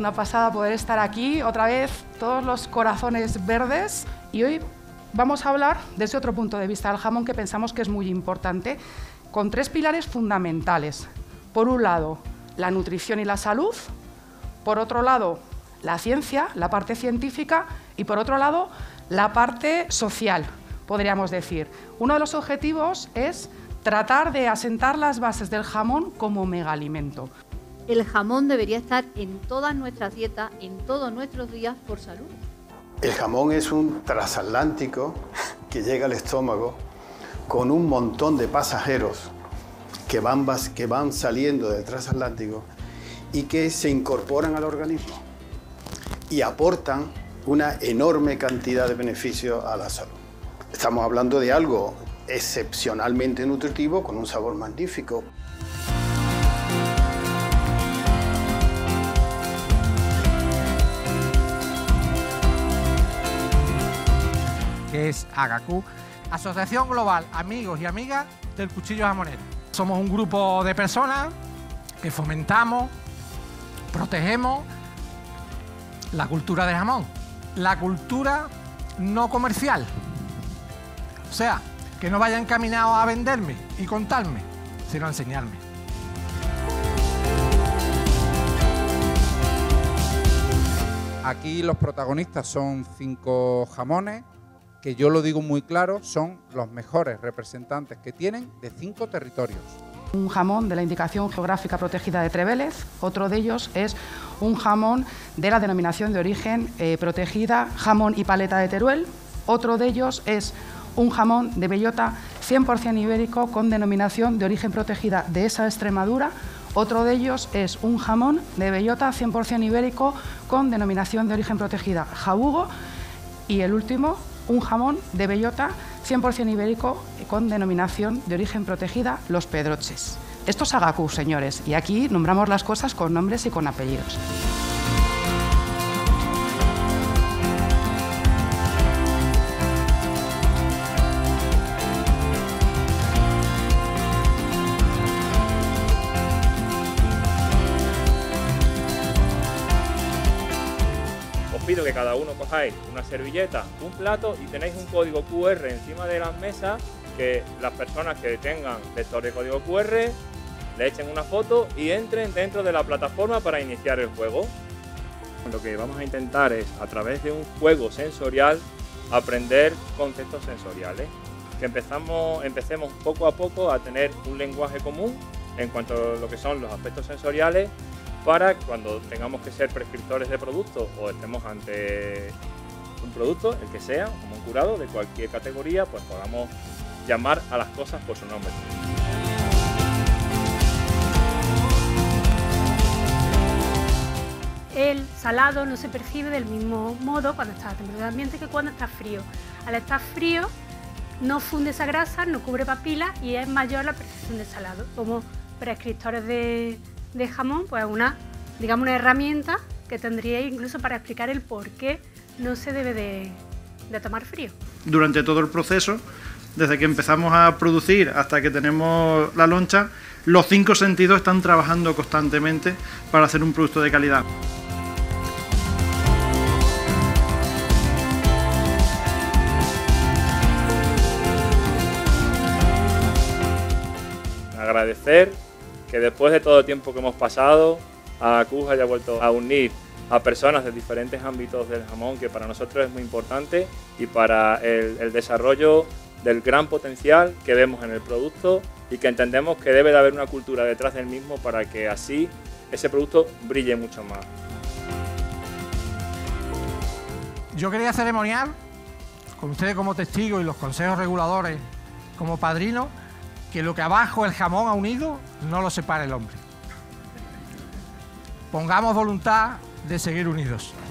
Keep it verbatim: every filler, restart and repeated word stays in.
una pasada poder estar aquí, otra vez todos los corazones verdes, y hoy vamos a hablar desde otro punto de vista del jamón que pensamos que es muy importante, con tres pilares fundamentales. Por un lado, la nutrición y la salud, por otro lado, la ciencia, la parte científica, y por otro lado, la parte social, podríamos decir. Uno de los objetivos es tratar de asentar las bases del jamón como megaalimento. El jamón debería estar en todas nuestras dietas, en todos nuestros días, por salud. El jamón es un transatlántico que llega al estómago con un montón de pasajeros que van, que van saliendo del transatlántico y que se incorporan al organismo y aportan una enorme cantidad de beneficios a la salud. Estamos hablando de algo excepcionalmente nutritivo con un sabor magnífico. Que es AGACU, Asociación Global Amigos y Amigas del Cuchillo Jamonero. Somos un grupo de personas que fomentamos, protegemos la cultura del jamón, la cultura no comercial. O sea, que no vaya encaminado a venderme y contarme, sino a enseñarme. Aquí los protagonistas son cinco jamones, que yo lo digo muy claro, son los mejores representantes que tienen de cinco territorios. Un jamón de la indicación geográfica protegida de Trevélez, otro de ellos es un jamón de la denominación de origen eh, protegida Jamón y Paleta de Teruel, otro de ellos es un jamón de bellota cien por cien ibérico con denominación de origen protegida de esa Extremadura, otro de ellos es un jamón de bellota cien por cien ibérico con denominación de origen protegida Jabugo, y el último, un jamón de bellota cien por cien ibérico con denominación de origen protegida Los Pedroches. Esto es AGACU, señores, y aquí nombramos las cosas con nombres y con apellidos. Pido que cada uno cojáis una servilleta, un plato y tenéis un código cu erre encima de las mesas, que las personas que tengan lector de código cu erre le echen una foto y entren dentro de la plataforma para iniciar el juego. Lo que vamos a intentar es, a través de un juego sensorial, aprender conceptos sensoriales, que empezamos, empecemos poco a poco a tener un lenguaje común en cuanto a lo que son los aspectos sensoriales, para cuando tengamos que ser prescriptores de productos o estemos ante un producto, el que sea, como un curado de cualquier categoría, pues podamos llamar a las cosas por su nombre. El salado no se percibe del mismo modo cuando está a temperatura ambiente que cuando está frío. Al estar frío no funde esa grasa, no cubre papilas y es mayor la percepción de salado. Como prescriptores de de jamón, pues una, digamos, una herramienta que tendríais incluso para explicar el por qué no se debe de, de tomar frío. Durante todo el proceso, desde que empezamos a producir hasta que tenemos la loncha, los cinco sentidos están trabajando constantemente para hacer un producto de calidad. Agradecer que después de todo el tiempo que hemos pasado, AGACU haya vuelto a unir a personas de diferentes ámbitos del jamón, que para nosotros es muy importante, y para el, el desarrollo del gran potencial que vemos en el producto y que entendemos que debe de haber una cultura detrás del mismo para que así ese producto brille mucho más. Yo quería ceremoniar, con ustedes como testigos y los consejos reguladores como padrinos, que lo que abajo el jamón ha unido no lo separe el hombre. Pongamos voluntad de seguir unidos.